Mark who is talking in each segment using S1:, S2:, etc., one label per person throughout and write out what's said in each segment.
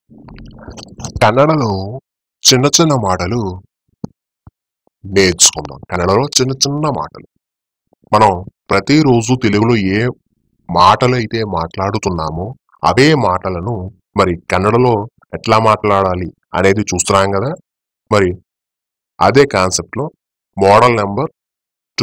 S1: కన్నడలో చిన్న చిన్న మాటలు నేర్చుకుందాం. కన్నడలో చిన్న చిన్న మాటలు. మనం ప్రతిరోజు తెలుగులో ఏ మాటలైతే మాట్లాడుతున్నామో అవే మాటలను మరి కన్నడలో ఎట్లా మాట్లాడాలి అనేది చూస్తున్నాం కదా. మరి అదే కాన్సెప్ట్లో model number 2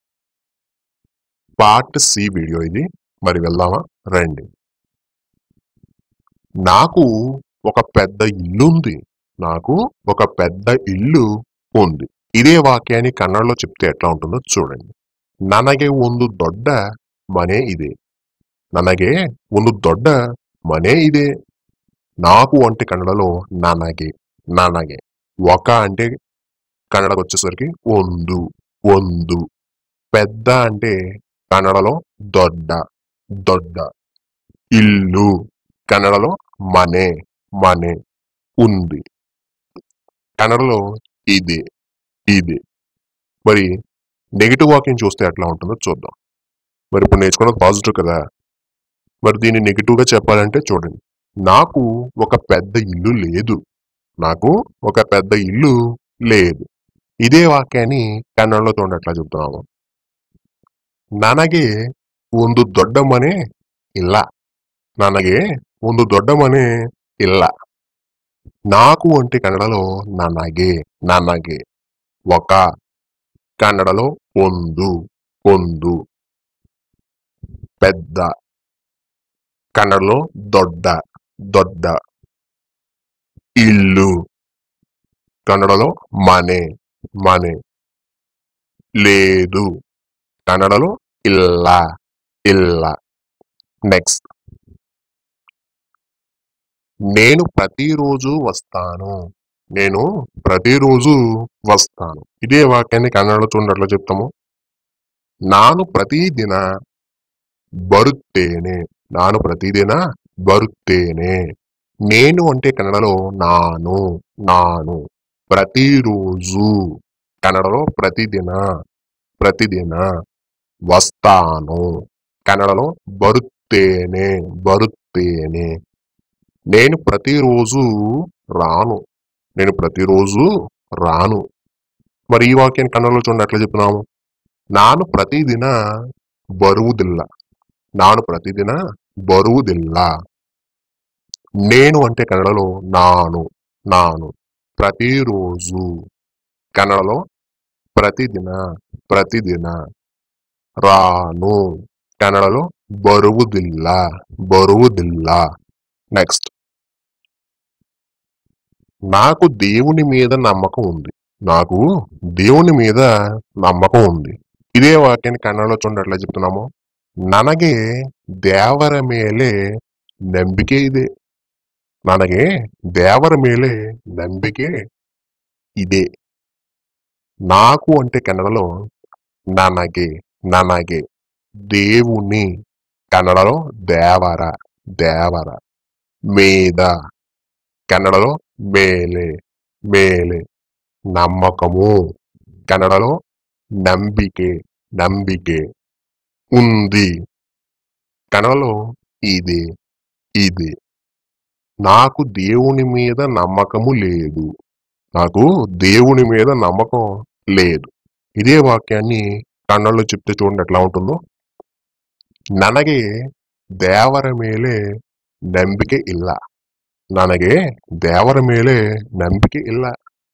S1: part C video ఇది. మరి వెళ్దామా రండి. నాకు ఒక పెద్ద ఇల్లుంది. నాకు ఒక పెద్ద ఇల్లు ఉంది. ఇదే వాక్యాన్ని కన్నడలో చెప్తే ఎట్లా ఉంటుందో చూడండి. ನನಗೆ ಒಂದು ದೊಡ್ಡ ಮನೆ ಇದೆ. ನನಗೆ ಒಂದು ದೊಡ್ಡ ಮನೆ ಇದೆ. నాకు అంటే కన్నడలో ನನಗೆ ನನಗೆ. ఒక అంటే కన్నడకు వచ్చేసరికి ಒಂದು ಒಂದು. పెద్ద అంటే కన్నడలో దొడ్డ దొడ్డ. ఇల్లు కన్నడలో మನೆ మನೆ. ఉంది కన్నడలో ఇదే ఇదే. మరి నెగిటివ్ వాక్యం చూస్తే ఎట్లా ఉంటుందో చూద్దాం. మరి ఇప్పుడు నేర్చుకున్నది పాజిటివ్ కదా. మరి దీన్ని నెగిటివ్ గా చెప్పాలంటే చూడండి. నాకు ఒక పెద్ద ఇల్లు లేదు. నాకు ఒక పెద్ద ఇల్లు లేదు. ఇదే వాక్యాన్ని కన్నడలో చూడండి ఎట్లా చెప్తున్నాము. ನನಗೆ ಒಂದು ದೊಡ್ಡ ಮನೆ ಇಲ್ಲ. ನನಗೆ ಒಂದು ದೊಡ್ಡ ಮನೆ ಇಲ್ಲ. నాకు అంటే కన్నడలో ನನಗೆ ನನಗೆ. ఒక కన్నడలో ಒಂದು ಒಂದು. పెద్ద కన్నడలో దొడ్డ దొడ్డ. ఇల్లు కన్నడలో మನೆ మನೆ. లేదు కన్నడలో ಇಲ್ಲ ಇಲ್ಲ. నెక్స్ట్, నేను ప్రతిరోజు వస్తాను. నేను ప్రతిరోజు వస్తాను. ఇదే వాక్యాన్ని కన్నడలో చూడట్లు చెప్తాము. ನಾನು ಪ್ರತಿದಿನ ಬರುತ್ತೇನೆ. ನಾನು ಪ್ರತಿದಿನ ಬರುತ್ತೇನೆ. నేను అంటే కన్నడలో ನಾನು ನಾನು. ప్రతిరోజు కన్నడలో ప్రతిదిన ప్రతిదిన. వస్తాను కన్నడలో బరుತ್ತೇನೆ బరుತ್ತೇನೆ. నేను ప్రతిరోజు రాను. నేను ప్రతిరోజు రాను. మరి ఈ వాక్యాన్ని కన్నడలో చూడండి ఎట్లా చెప్తున్నాము. ನಾನು ಪ್ರತಿದಿನ ಬರುವುದಿಲ್ಲ. ನಾನು ಪ್ರತಿದಿನ ಬರುವುದಿಲ್ಲ. నేను అంటే కన్నడలో ನಾನು ನಾನು. ప్రతిరోజు కన్నడలో ప్రతిదిన ప్రతిదిన. రాను కన్నడలో బరువుదిల్ల బరువుదిల్ల. నెక్స్ట్, నాకు దేవుని మీద నమ్మకం ఉంది. నాకు దేవుని మీద నమ్మకం ఉంది. ఇదే వాక్యాన్ని కన్నడలో చూడండి ఎట్లా చెప్తున్నాము. ನನಗೆ ದೇವರ ಮೇಲೆ ನಂಬಿಕೆ ಇದೆ. ನನಗೆ ದೇವರ ಮೇಲೆ ನಂಬಿಕೆ ಇದೆ. నాకు అంటే కన్నడలో ನನಗೆ ನನಗೆ. దేవుని కన్నడలో దేవర దేవర. మీద కన్నడలో మేలే మేలే. నమ్మకము కన్నడలో ನಂಬಿಕೆ ನಂಬಿಕೆ. ఉంది కన్నడలో ఇది ఇది. నాకు దేవుని మీద నమ్మకము లేదు. నాకు దేవుని మీద నమ్మకం లేదు. ఇదే వాక్యాన్ని కన్నడలో చెప్తే చూడండి ఎట్లా ఉంటుందో. ನನಗೆ ದೇವರ ಮೇಲೆ ನಂಬಿಕೆ ಇಲ್ಲ. ನನಗೆ ದೇವರ ಮೇಲೆ ನಂಬಿಕೆ ಇಲ್ಲ.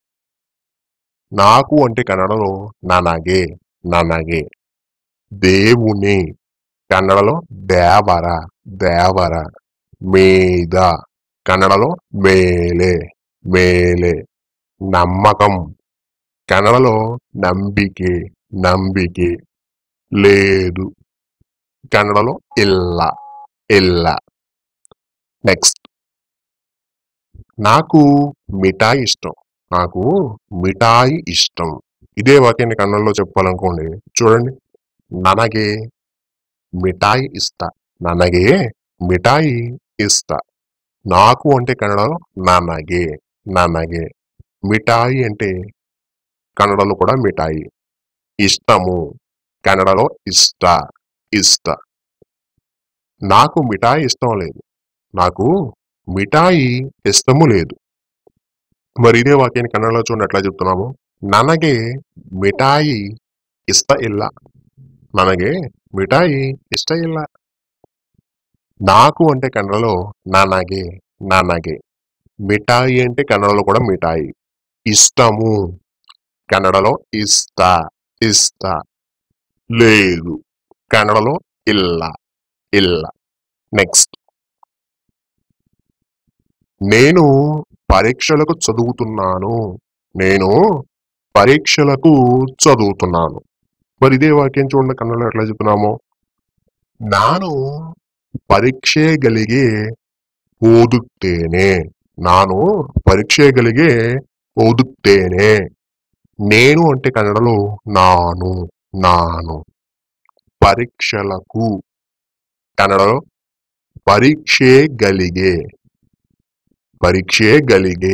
S1: నాకు అంటే కన్నడలో ನನಗೆ ನನಗೆ. దేవుని కన్నడలో దేవర దేవర. మీద కన్నడలో మేలే మేలే. నమ్మకం కన్నడలో ನಂಬಿಕೆ ನಂಬಿಕೆ. లేదు కన్నడలో ಇಲ್ಲ ಇಲ್ಲ. నెక్స్ట్, నాకు మిఠాయి ఇష్టం. నాకు మిఠాయి ఇష్టం. ఇదే వాక్యాన్ని కన్నడలో చెప్పాలనుకోండి చూడండి. ನನಗೆ మిఠాయి ఇస్తా. ನನಗೆ మిఠాయి ఇస్తా. నాకు అంటే కన్నడలో ನನಗೆ ನನಗೆ. మిఠాయి అంటే కన్నడలో కూడా మిఠాయి. ఇష్టము కన్నడలో ఇష్ట ఇష్ట. నాకు మిఠాయి ఇష్టం లేదు. నాకు మిఠాయి ఇష్టము లేదు. మరి ఇదే వాక్యాన్ని కన్నడలో చూడండి ఎట్లా చెప్తున్నాము. ನನಗೆ మిఠాయి ఇష్ట ಇಲ್ಲ. ನನಗೆ మిఠాయి ఇష్ట ಇಲ್ಲ. నాకు అంటే కన్నడలో ನನಗೆ ನನಗೆ. మిఠాయి అంటే కన్నడలో కూడా మిఠాయి. ఇష్టము కన్నడలో ఇష్ట ఇష్ట. లేదు కన్నడలో ಇಲ್ಲ ಇಲ್ಲ. నెక్స్ట్, నేను పరీక్షలకు చదువుతున్నాను. నేను పరీక్షలకు చదువుతున్నాను. మరి ఇదే వాక్యం చూడండి కన్నడలో ఎట్లా చెప్తున్నాము. ನಾನು ಪರೀಕ್ಷೆಗಳಿಗೆ ಓದುತ್ತೇನೆ. ನಾನು పరీక్షಗಳಿಗೆ ఓదుత్తేనే. నేను అంటే కన్నడలో నాను నాను. పరీక్షలకు కన్నడలో పరీక్షೆಗಳಿಗೆ పరీక్షೆಗಳಿಗೆ.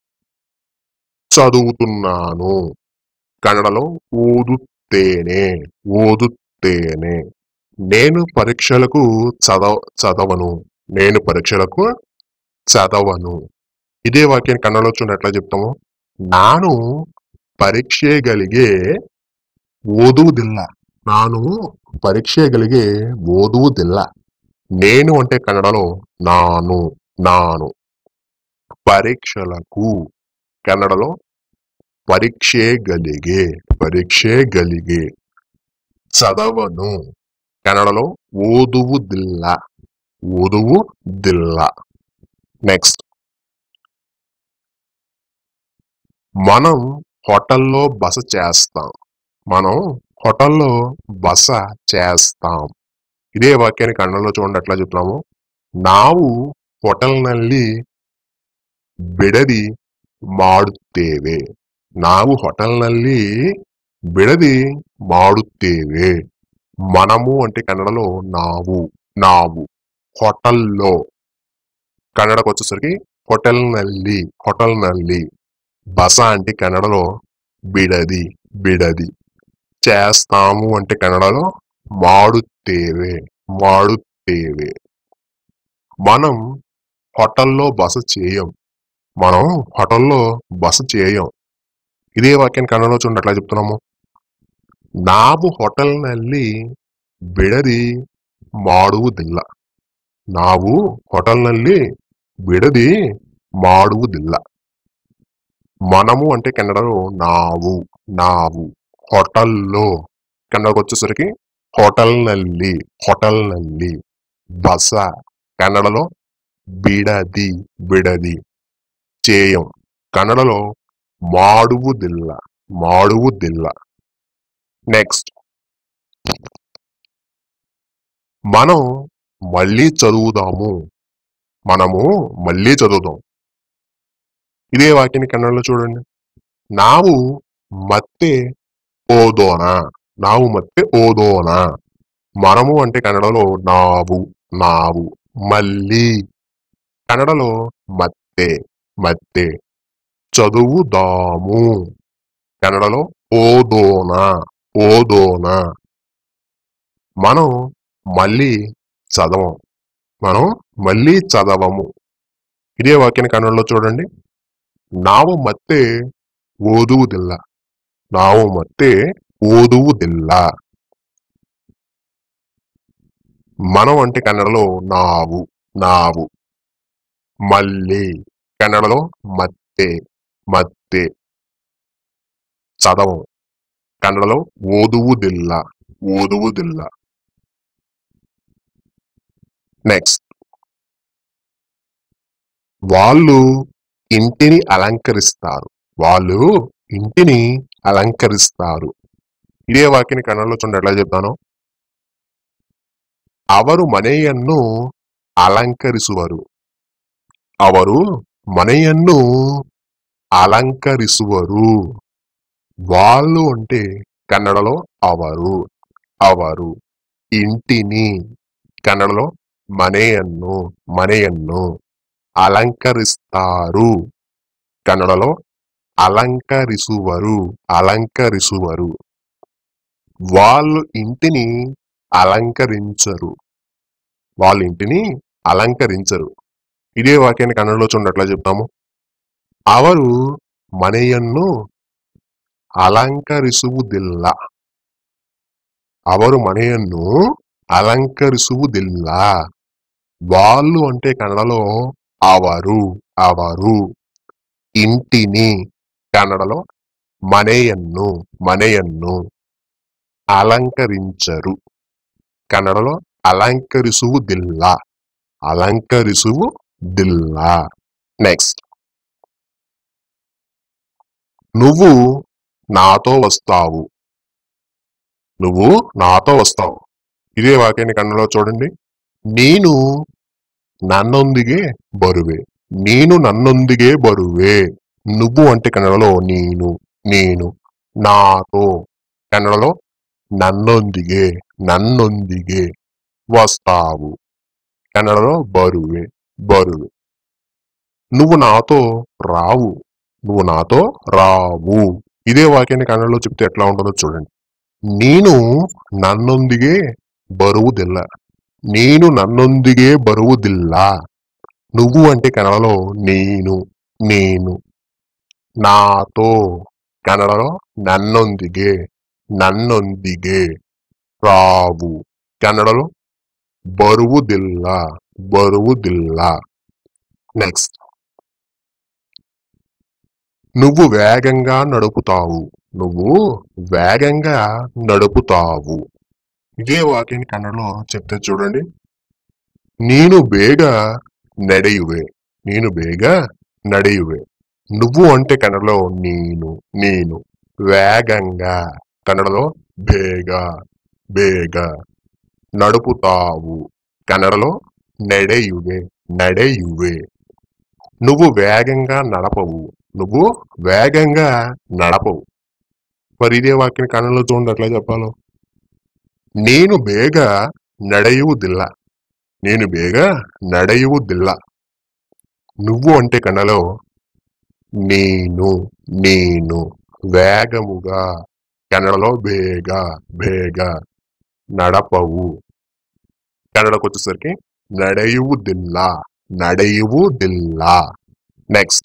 S1: చదువుతున్నాను కన్నడలో ఓదుತ್ತೇನೆ ఓదుತ್ತೇನೆ. నేను పరీక్షలకు చదవను. నేను పరీక్షలకు చదవను. ఇదే వాక్యాన్ని కన్నడలో చూడండి ఎట్లా చెప్తాము. ನಾನು ಪರೀಕ್ಷೆಗಳಿಗೆ ಓದುವುದಿಲ್ಲ. ನಾನು పరీక్షೆಗಳಿಗೆ ఓదుವುದಿಲ್ಲ. నేను అంటే కన్నడలో నాను నాను. పరీక్షలకు కన్నడలో పరీక్షೆಗಳಿಗೆ పరీక్షೆಗಳಿಗೆ. చదవను కన్నడలో ఓదుವುದಿಲ್ಲ ఓదుವುದಿಲ್ಲ. నెక్స్ట్, మనం హోటల్లో బస చేస్తాం. మనం హోటల్లో బస చేస్తాం. ఇదే వాక్యాన్ని కన్నడలో చూడండి ఎట్లా చెప్తున్నాము. ನಾವು ಹೋಟೆಲ್ನಲ್ಲಿ ಬಿಡದಿ ಮಾಡುತ್ತೇವೆ. ನಾವು ಹೋಟೆಲ್ನಲ್ಲಿ ಬಿಡದಿ ಮಾಡುತ್ತೇವೆ. మనము అంటే కన్నడలో ನಾವು ನಾವು. హోటల్లో కన్నడకు వచ్చేసరికి హోటల్ನಲ್ಲಿ హోటల్ನಲ್ಲಿ. బస అంటే కన్నడలో బిడది బిడది. చేస్తాము అంటే కన్నడలో ಮಾಡುತ್ತೇವೆ ಮಾಡುತ್ತೇವೆ. మనం హోటల్లో బస చేయం. మనం హోటల్లో బస చేయం. ఇదే వాక్యాన్ని కన్నడలో చూడండి ఎట్లా చెప్తున్నాము. ನಾವು ಹೋಟೆಲ್ನಲ್ಲಿ ಬಿಡದಿ ಮಾಡುವುದಿಲ್ಲ. ನಾವು ಹೋಟೆಲ್ನಲ್ಲಿ ಬಿಡದಿ ಮಾಡುವುದಿಲ್ಲ. మనము అంటే కన్నడలో ನಾವು ನಾವು. హోటల్లో కన్నడకు వచ్చేసరికి హోటల్ನಲ್ಲಿ హోటల్ನಲ್ಲಿ. బస కన్నడలో బిడది బిడది. చేయం కన్నడలో ಮಾಡುವುದಿಲ್ಲ ಮಾಡುವುದಿಲ್ಲ. నెక్స్ట్, మనం మళ్ళీ చదువుదాము. మనము మళ్ళీ చదువుదాం. ఇదే వాక్యాన్ని కన్నడలో చూడండి. ನಾವು ಮತ್ತೆ ఓదోన. ನಾವು ಮತ್ತೆ ఓదోన. మనము అంటే కన్నడలో ನಾವು ನಾವು. మళ్ళీ కన్నడలో ಮತ್ತೆ ಮತ್ತೆ. చదువుదాము కన్నడలో ఓదోన ఓదోన. మనం మళ్ళీ చదవం. మనం మళ్ళీ చదవము. ఇదే వాక్యాన్ని కన్నడలో చూడండి. ನಾವು ಮತ್ತೆ ಓದುವುದಿಲ್ಲ. ನಾವು ಮತ್ತೆ ಓದುವುದಿಲ್ಲ. మనం అంటే కన్నడలో ನಾವು ನಾವು. మళ్ళీ కన్నడలో ಮತ್ತೆ ಮತ್ತೆ. చదవం కన్నడలో ఓదువుదిల్ల ఓదువుదిల్ల. నెక్స్ట్, వాళ్ళు ఇంటిని అలంకరిస్తారు. వాళ్ళు ఇంటిని అలంకరిస్తారు. ఇదే వాక్యాన్ని కన్నడలో చూడండి ఎట్లా చెప్తాను. ಅವರು ಮನೆಯನ್ನು ಅಲಂಕರಿಸುವರು. ಅವರು ಮನೆಯನ್ನು అలంకరిಸುವರು. వాళ్ళు అంటే కన్నడలో ಅವರು ಅವರು. ఇంటిని కన్నడలో ಮನೆಯನ್ನು ಮನೆಯನ್ನು. అలంకరిస్తారు కన్నడలో అలంకరిಸುವರು అలంకరిಸುವರು. వాళ్ళు ఇంటిని అలంకరించరు. వాళ్ళ ఇంటిని అలంకరించరు. ఇదే వాక్యాన్ని కన్నడలో చూడండి ఎట్లా చెప్తాము. ಅವರು ಮನೆಯನ್ನು ಅಲಂಕರಿಸುವುದಿಲ್ಲ. ಅವರು ಮನೆಯನ್ನು అలంకరిಸುವುದಿಲ್ಲ. వాళ్ళు అంటే కన్నడలో ಅವರು ಅವರು ఇంటిని కన్నడలో మನೆಯನ್ನು అలంకరించరు. కన్నడలో అలంకరిಸುವುದಿಲ್ಲ. అలంకరిಸುವುದಿಲ್ಲ. నెక్స్ట్, నువ్వు నాతో వస్తావు. నువ్వు నాతో వస్తావు. ఇదే వాక్యాన్ని కన్నడలో చూడండి. నేను నన్నొందిగే బరువే. నేను నన్నొందిగే బరువే. నువ్వు అంటే కన్నడలో నేను నాతో కన్నడలో నన్నొందిగే వస్తావు కన్నడలో బరువే. నువ్వు నాతో రావు. ఇదే వాక్యాన్ని కన్నడలో చెప్తే ఎట్లా ఉంటుందో చూడండి. నేను నన్నొందిగే బరువుదిల్ల. నువ్వు అంటే కన్నడలో నేను నాతో కన్నడలో నన్నొందిగే రావు కన్నడలో బరువుదిల్ల. నెక్స్ట్, నువ్వు వేగంగా నడుపుతావు. ఇదే వాక్యాన్ని కన్నడలో చెప్తే చూడండి. నేను ಬೇಗ ನಡೆಯುವೆ. నువ్వు అంటే కన్నడలో నేను వేగంగా కన్నడలో ಬೇಗ నడుపుతావు కన్నడలో ನಡೆಯುವೆ. నువ్వు వేగంగా నడపవు. మరి ఇదే వాక్యాన్ని కన్నడలో చూడండి ఎట్లా చెప్పాలో. నేను ಬೇಗ ನಡೆಯುವುದಿಲ್ಲ. నువ్వు అంటే కన్నడలో నేను వేగముగా కన్నడలో ಬೇಗ నడపవు కన్నడకు వచ్చేసరికి ನಡೆಯುವುದಿಲ್ಲ. నెక్స్ట్,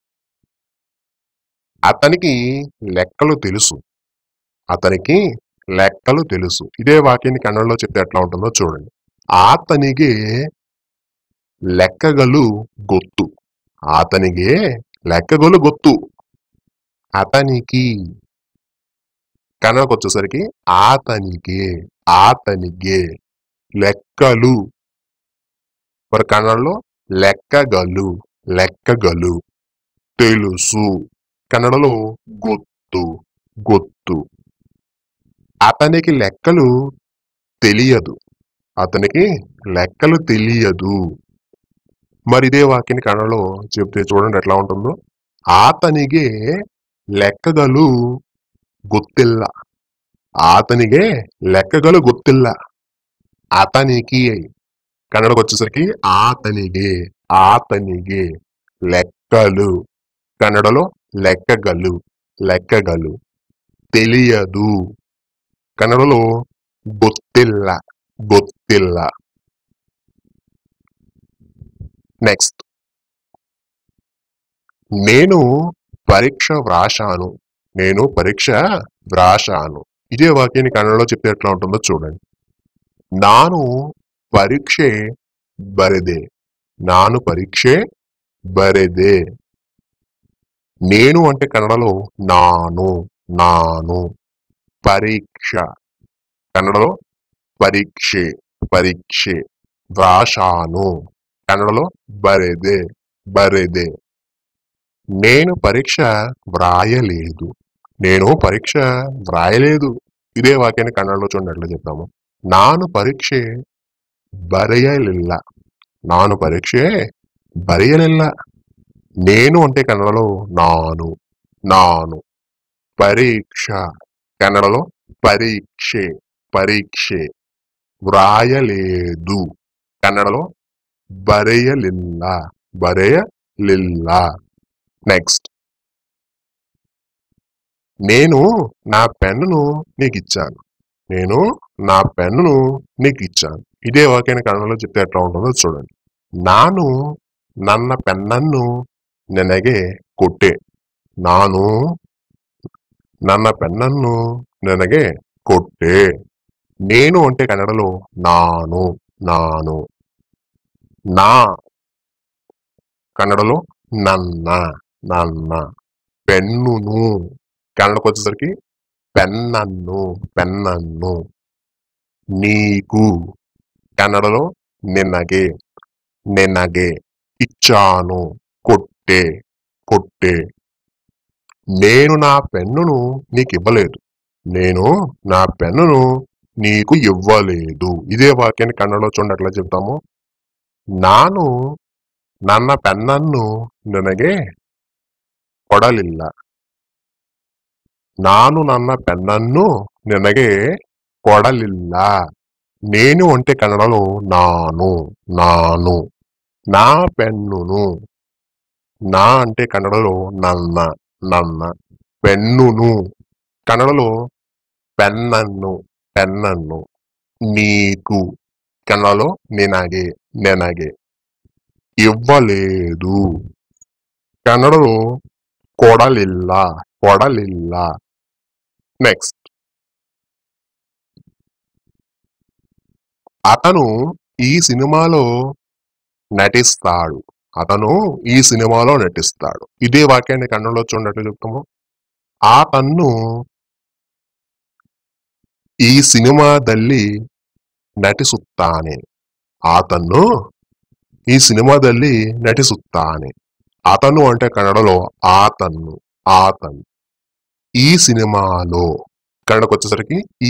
S1: అతనికి లెక్కలు తెలుసు. ఇదే వాక్యాన్ని కన్నడలో చెప్తే ఎట్లా ఉంటుందో చూడండి. ఆతనిగే లెక్కగలు ಗೊತ್ತು. అతనికి కన్నడకు వచ్చేసరికి ఆతనిగే లెక్కలు. మరి కన్నడలో లెక్కగలు తెలుసు కన్నడలో ಗೊತ್ತು. అతనికి లెక్కలు తెలియదు. మరి ఇదే వాక్యాన్ని కన్నడలో చెప్తే చూడండి ఎట్లా ఉంటుందో. ఆతనిగే లెక్కగలు ಗೊತ್ತಿಲ್ಲ. అతనికి కన్నడకు వచ్చేసరికి ఆతనిగే లెక్కలు కన్నడలో లెక్కగలు తెలియదు కన్నడలో ಗೊತ್ತಿಲ್ಲ. నెక్స్ట్, నేను పరీక్ష వ్రాశాను. ఇదే వాక్యాన్ని కన్నడలో చెప్తే ఎట్లా ఉంటుందో చూడండి. ನಾನು ಪರೀಕ್ಷೆ ಬರೆದೆ. నేను అంటే కన్నడలో నాను పరీక్ష కన్నడలో పరీక్షే వ్రాశాను కన్నడలో బరెదే. నేను పరీక్ష వ్రాయలేదు. ఇదే వాక్యాన్ని కన్నడలో చూడండి ఎట్లా చెప్తాము. ನಾನು ಪರೀಕ್ಷೆ ಬರೆಯಲಿಲ್ಲ. నేను అంటే కన్నడలో నాను పరీక్ష కన్నడలో పరీక్షే వ్రాయలేదు కన్నడలో బరెయలిల్ల. నెక్స్ట్, నేను నా పెన్నును నీకు ఇచ్చాను. ఇదే వాక్యాన్ని కన్నడలో చెప్తే ఎట్లా ఉంటుందో చూడండి. ನಾನು ನನ್ನ ಪೆನ್ನನ್ನು ನಿನಗೆ ಕೊಟ್ಟೆ. ನಾನು ನನ್ನ ಪೆನ್ನನ್ನು ನಿನಗೆ ಕೊಟ್ಟೆ. నేను అంటే కన్నడలో నాను నాను. నా కన్నడలో నన్న నన్న. పెన్నును కన్నడకు వచ్చేసరికి పెన్నన్ను పెన్నన్ను. నీకు కన్నడలో నిన్నగే నిన్నగే. ఇచ్చాను కొట్టే కొట్టే. నేను నా పెన్నును నీకు ఇవ్వలేదు. నేను నా పెన్నును నీకు ఇవ్వలేదు. ఇదే వాక్యాన్ని కన్నడలో చూడండి ఎట్లా చెప్తాము. ನಾನು ನನ್ನ ಪೆನ್ನನ್ನು ನಿನಗೆ ಕೊಡಲಿಲ್ಲ. ನಾನು ನನ್ನ ಪೆನ್ನನ್ನು ನಿನಗೆ ಕೊಡಲಿಲ್ಲ. నేను అంటే కన్నడలో నాను నాను. నా పెన్నును నా అంటే కన్నడలో నన్న నన్న. పెన్నును కన్నడలో పెన్నన్ను పెన్నన్ను. నీకు కన్నడలో నినగే నెనగే. ఇవ్వలేదు కన్నడలో కొడలిల్ల కొడలిల్ల. నెక్స్ట్, అతను ఈ సినిమాలో నటిస్తాడు. అతను ఈ సినిమాలో నటిస్తాడు. ఇదే వాక్యాన్ని కన్నడలో చూడట్లు చెప్తాము. ఆతన్ను ఈ ಸಿನಿಮಾದಲ್ಲಿ ನಟಿಸುತ್ತಾನೆ. ಆತನ್ನು ఈ సినిమాದಲ್ಲಿ నటిಸುತ್ತಾನೆ. అతను అంటే కన్నడలో ఆతన్ను ఆతన్. ఈ సినిమాలో కన్నడకు వచ్చేసరికి ఈ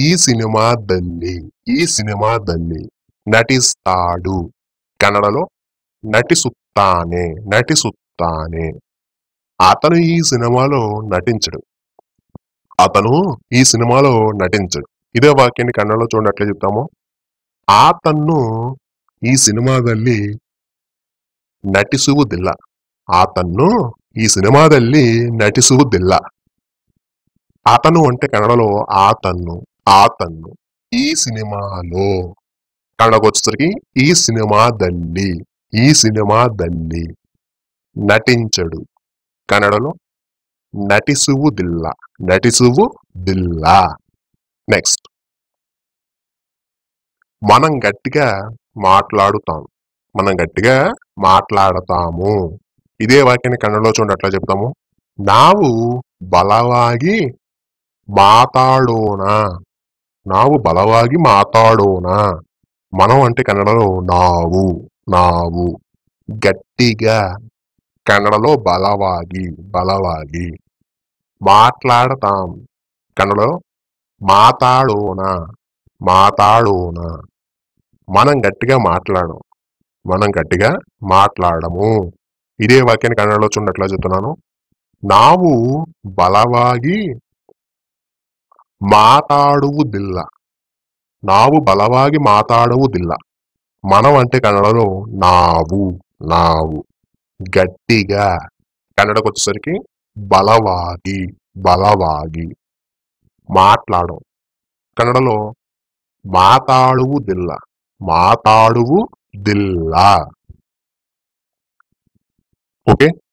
S1: సినిమాದಲ್ಲಿ నటిస్తాడు. కన్నడలో నటిಸುತ್ತಾನೆ నటిಸುತ್ತಾನೆ. అతను ఈ సినిమాలో నటించడు. అతను ఈ సినిమాలో నటించడు. ఇదే వాక్యాన్ని కన్నడలో చూడండి ఎట్లా చెప్తాము. ಆತನ್ನು ಈ ಸಿನಿಮಾದಲ್ಲಿ ನಟಿಸುವುದಿಲ್ಲ. ಆತನ್ನು ఈ సినిమాದಲ್ಲಿ నటిಸುವುದಿಲ್ಲ. అతను అంటే కన్నడలో ఆతన్ను ఆతన్ను. ఈ సినిమాలో కన్నడకు వచ్చేసరికి ఈ సినిమాದಲ್ಲಿ నటించడు. కన్నడలో నటిಸುವುದಿಲ್ಲ నటిಸುವುದಿಲ್ಲ. నెక్స్ట్, మనం గట్టిగా మాట్లాడుతాం. మనం గట్టిగా మాట్లాడతాము. ఇదే వాక్యాన్ని కన్నడలో చూడండి అట్లా చెప్తాము. ನಾವು ಬಲವಾಗಿ ಮಾತಾಡೋಣ. ನಾವು బలವಾಗಿ మాట్లాడోణ. మనం అంటే కన్నడలో ನಾವು ನಾವು. గట్టిగా కన్నడలో బలವಾಗಿ. మాట్లాడతాం కన్నడలో మాతాడోణ. మనం గట్టిగా మాట్లాడము. ఇదే వాక్యాన్ని కన్నడలో చూడండి ఎట్లా చెప్తున్నాను. ನಾವು ಬಲವಾಗಿ మాట్లాಡುವುದಿಲ್ಲ. ನಾವು బలವಾಗಿ మాట్లాಡುವುದಿಲ್ಲ. మనం అంటే కన్నడలో ನಾವು. గట్టిగా కన్నడకు వచ్చేసరికి బలವಾಗಿ. మాట్లాడం కన్నడలో మాట్లాಡುವುದಿಲ್ಲ. ఓకే.